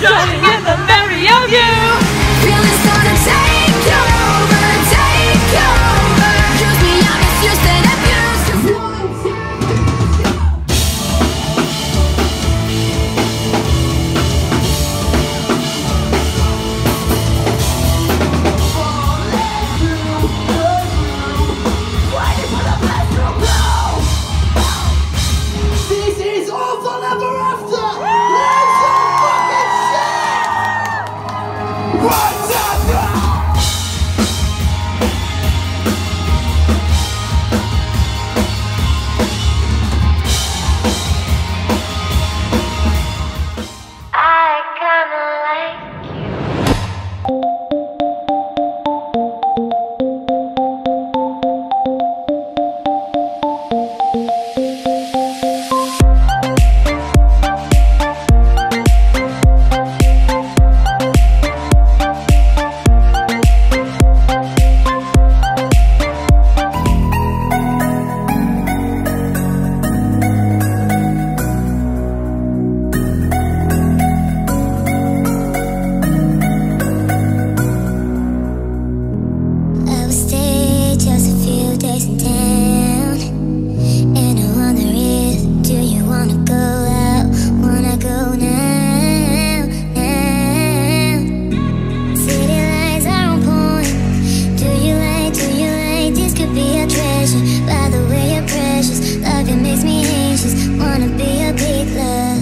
drowning in the memory of you. Feelings gonna take over, take over. Use me, I misused and abused. This is awful ever after! That's some fucking shit! What's up now? I kinda like you. I will stay just a few days in town, and I wonder if, do you wanna go out? Wanna go now, now? City lights are on point. Do you like, this could be a treasure. By the way, you're precious. Love you makes me anxious. Wanna be a big love.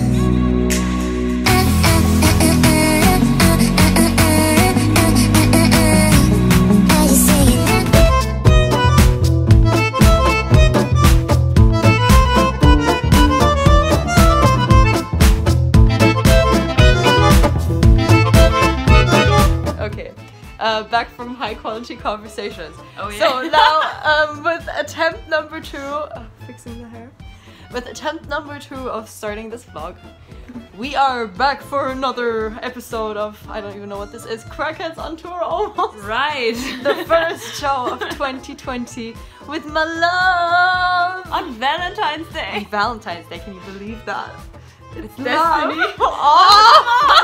Are you saying that? Okay, back from high quality conversations. Oh, yeah. So now, with attempt number 2, fixing the hair. With attempt number 2 of starting this vlog, we are back for another episode of, I don't even know what this is, Crackheads on Tour almost. Right. The first show of 2020 with my love. On Valentine's Day. On Valentine's Day, can you believe that? It's destiny. Oh!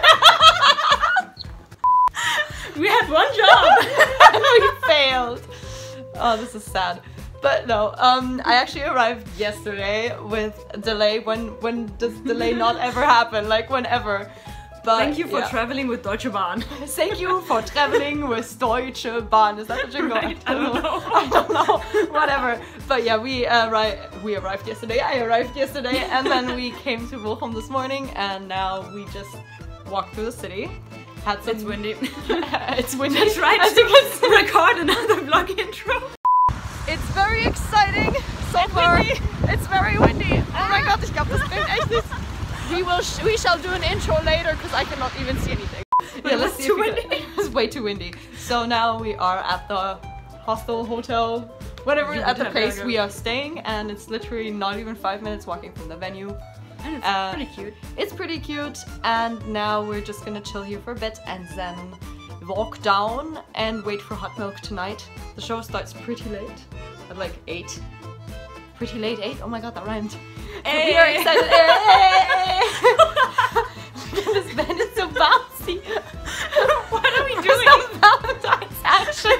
We had one job. And we failed. Oh, this is sad. But no, I actually arrived yesterday with a delay. When does delay not ever happen? Like whenever. But Thank you for yeah. traveling with Deutsche Bahn. Thank you for traveling with Deutsche Bahn. Is that the jingle? Right, I don't know. I don't know. Whatever. But yeah, we arrived yesterday. I arrived yesterday, and then we came to Bochum this morning, and now we just walked through the city. Had some. It's windy. It's windy. That's right. As you can see. Record another vlog intro. It's very exciting so far. It's very windy. Oh my god, ich glaube, das bringt echt nichts. We shall do an intro later because I cannot even see anything. Yeah, let's see. It's way too windy. So now we are at the hostel, hotel, whatever, at the place we are staying, and it's literally not even 5 minutes walking from the venue. And it's pretty cute. It's pretty cute, and now we're just gonna chill here for a bit and then walk down and wait for hot milk tonight. The show starts pretty late, at like 8. Pretty late 8? Oh my god, that rhymed. Hey. We are excited. Hey. Look at this bed, it's so bouncy. What are we doing? Some Valentine's action.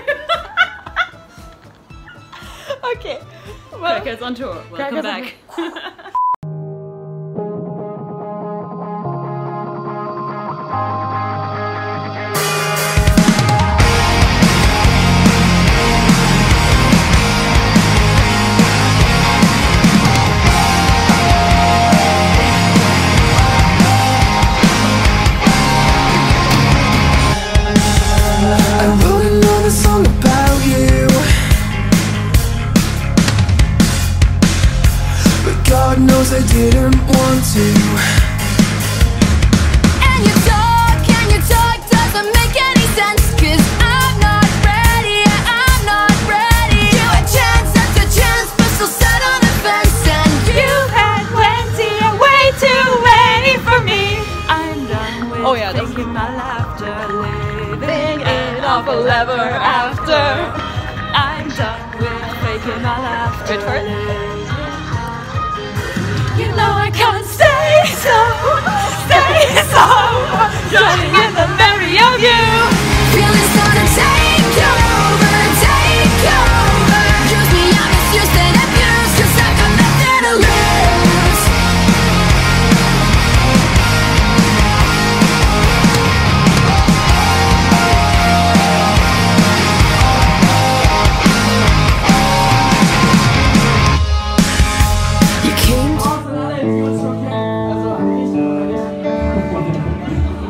Okay. Well, Crackheads on Tour. Welcome back. I wrote another song about you, but God knows I didn't want to. And you talk doesn't make any sense. 'Cause I'm not ready, I'm not ready. You had chance after chance, but still sat on the fence. And you had plenty and way too many for me. I'm done with Oh, yeah, that's- faking my laughter, living it off forever after. I'm done with faking my laughter. Wait for it. You know I can't stay so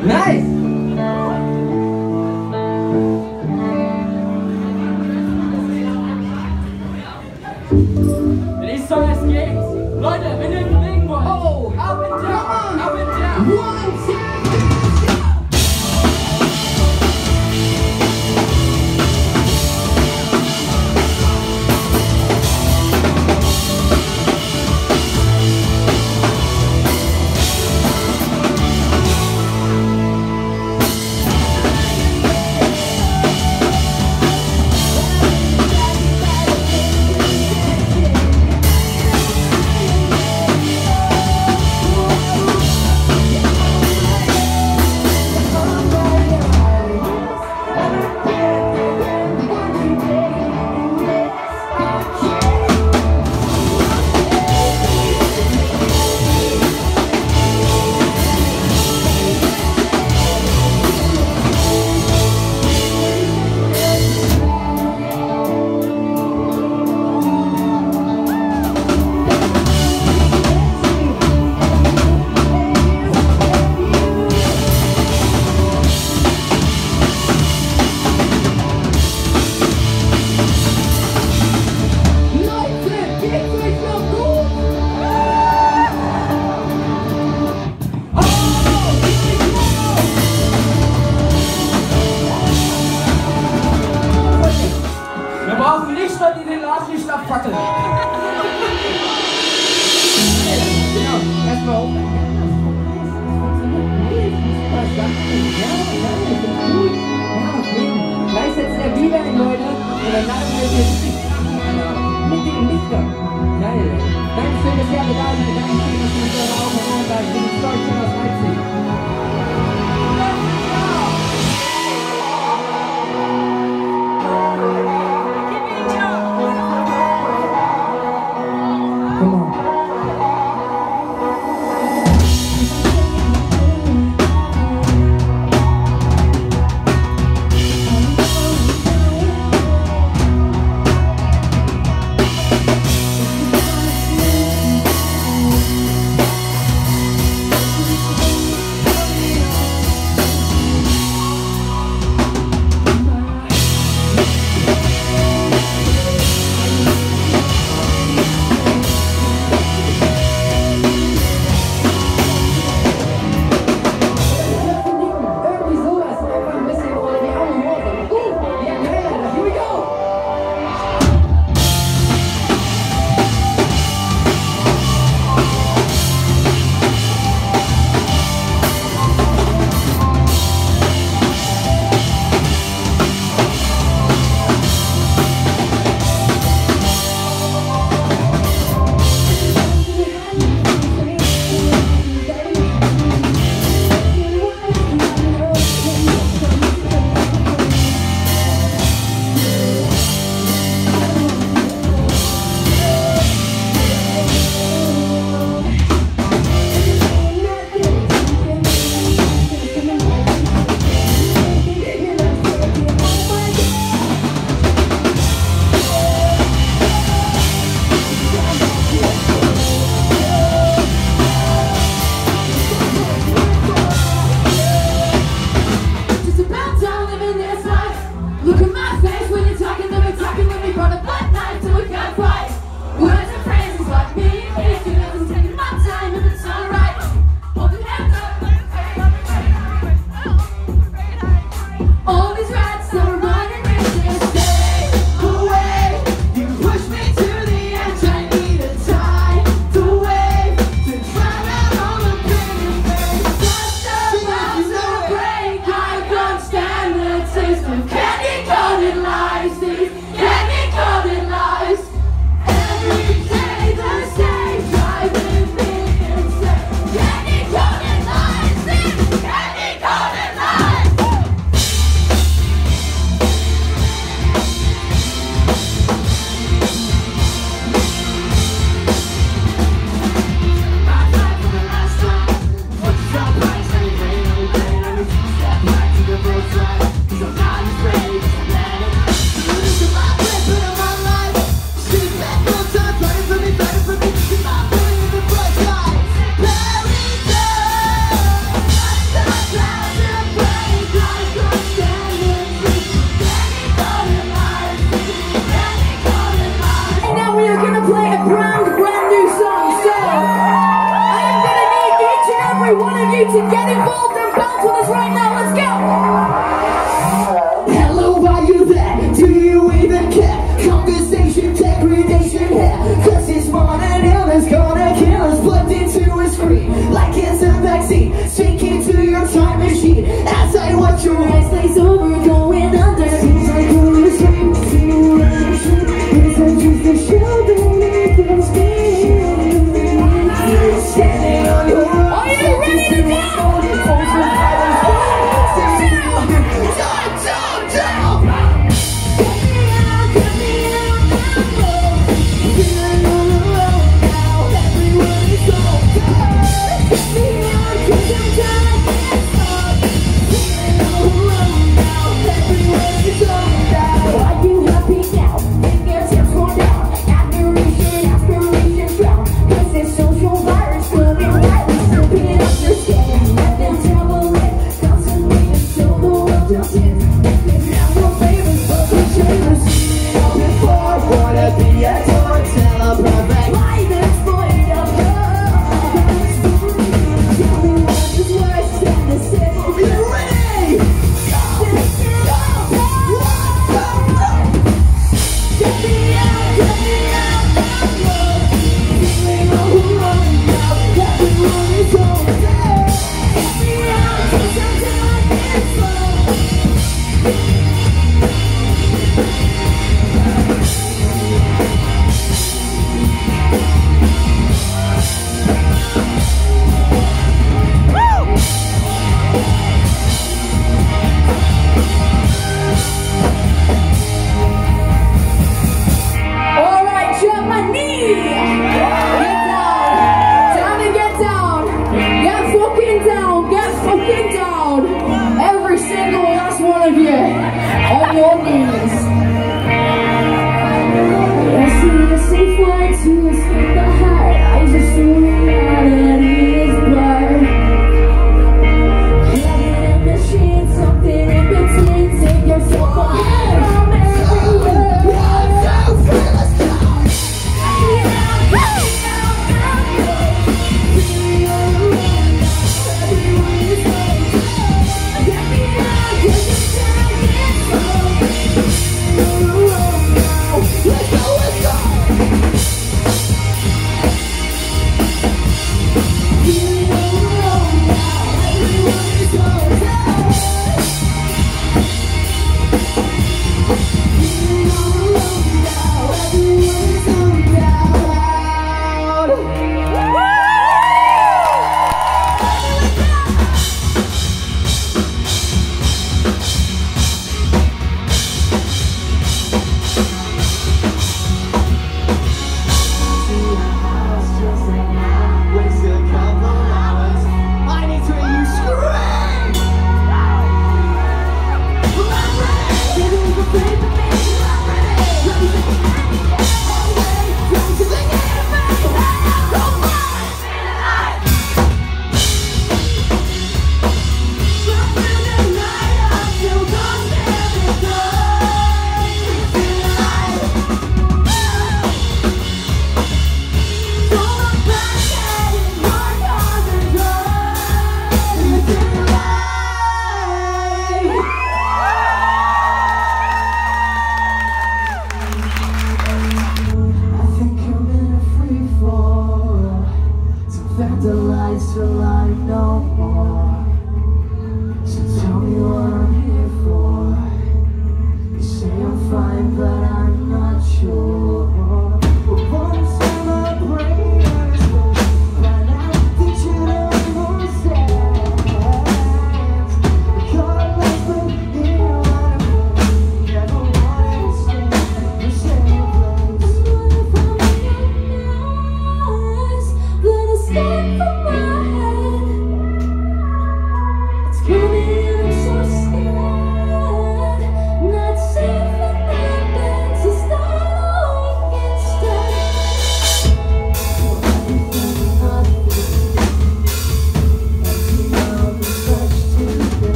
Nice! Die Song es geht. Leute, wenn ihr bewegen wollt. Oh, up and down, up and down. 1, 2, Wir brauchen Lichter, die den Laden nicht abfackeln. genau. Erstmal hoch. Gleich setzt der Biber in, Leute. Und dann laden wir jetzt mit den Lichtern. Geil. Dankeschön, dass ihr alle da seid. Dankeschön, dass ihr uns eure Augen und Ohren seid. Ich bin Storyteller aus Leipzig. Come on. you to get involved and bounce with us right now. Let's go. Hello, are you there? Do you even care? Conversation, degradation here. Cause this morning illness gonna kill us. Plugged into a screen like it's a vaccine. Speaking to your time machine as I watch your eyes glaze over, going under. Seems like you're asleep, simulation. Is that just a show beneath the skin? Standing on your own. Are you ready to go?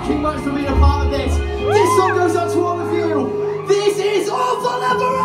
fucking much for being a part of this. This song goes out to all of you. This is All For Love.